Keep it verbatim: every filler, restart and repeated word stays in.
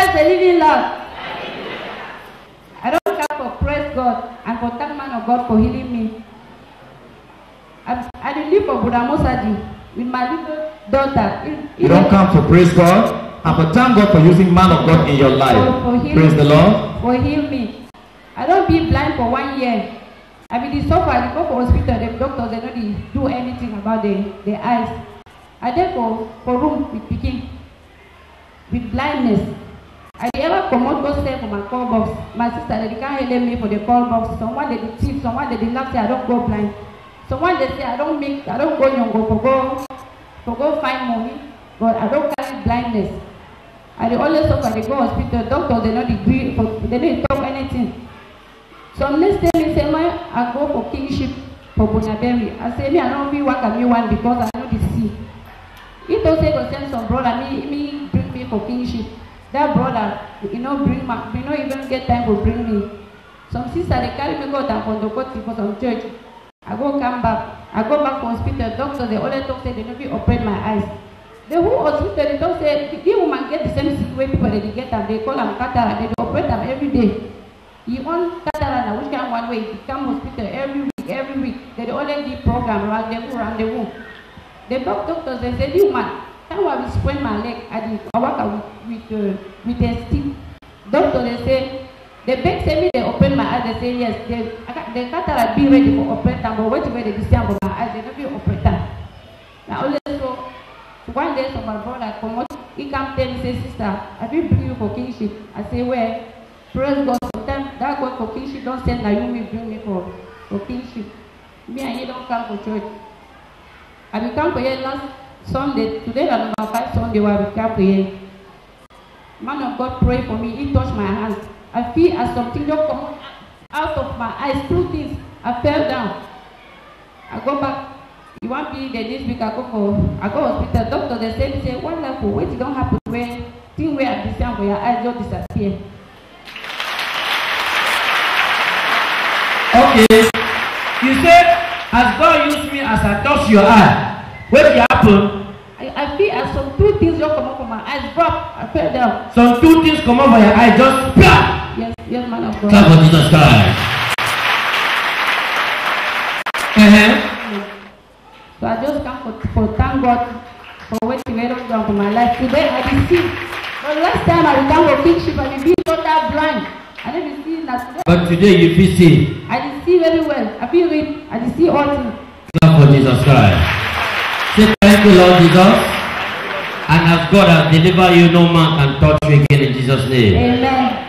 that's the living Lord. I don't come for praise God and for thank man of God for healing me. I, I live for Buddha Mosaji with my little daughter. It, you don't come for praise God and for thank God for using man of God in your life. For, for praise the Lord. For heal me. I don't be blind for one year. I mean, the suffer, I go for hospital, the doctors, they don't do anything about the, the eyes. I dey for, for room with picking, with blindness. I ever come out go sell for my call box. My sister, they can't help me for the call box. Someone they thief, someone they laugh say I don't go blind. Someone they say I don't make, I don't go young, go for go, for go find money, but I don't carry blindness. I dey always suffer, they go hospital, doctors, they don't agree, for, they don't talk anything. So next day, me say, I go for kingship for Bonaberry. I say, me, I don't be work me one because I know the sea. He don't say go send some brother, me, me bring me for kingship. That brother, you know, bring my, you know, even get time to bring me. Some sister, they carry me go down from the court for some church. I go come back. I go back to hospital. Doctors, they always talk say they don't be operate my eyes. The whole hospital, they don't say, the woman get the same sick way people they get them. They call them cataract. They operate them every day. You want cataract, which can one way, you come hospital every week, every week. They only give program around the room, around the room. The doctors, they say, you man, time I will sprain my leg, I did, I work with, with, uh, with a stick. Doctor, they say, the beg say me, they open my eyes, they say, yes, they, the cataract be ready for operate them, but wait where they stand for my eyes, they don't be operate them. Now, also, one day, so my brother come out, he come tell me, say, sister, I will bring you for kingship. I say, where? Praise God, sometimes that God for kingship don't send that you will bring me for, for kingship. Me and you don't come for church. I will come for here last Sunday, today is number five Sunday where I will come for here. Man of God pray for me, he touched my hands. I feel as something just come out of my eyes, two things. I fell down. I go back. You want me the this week I go for I go hospital. Doctor they say, say one level, wait, it don't happen where thing where I descend for your eyes just disappear. Okay, you said, as God used me as I touch your eye, what did happen? I, I feel as some two things just come up from my eyes, drop, I fell down. Some two things come up from your eye, just plop. Yes, yes, man of God. Clap for Jesus Christ. Uh-huh. So I just come for, for thank God for what you made done for my life. Today I receive. But last time I come for kingship, I will be total blind. I didn't see that. But today you feel see. I did see very well. I feel read. I did see all things. Clap for Jesus Christ. Say thank you, Lord Jesus. And as God has delivered you, no man can touch you again in Jesus' name. Amen.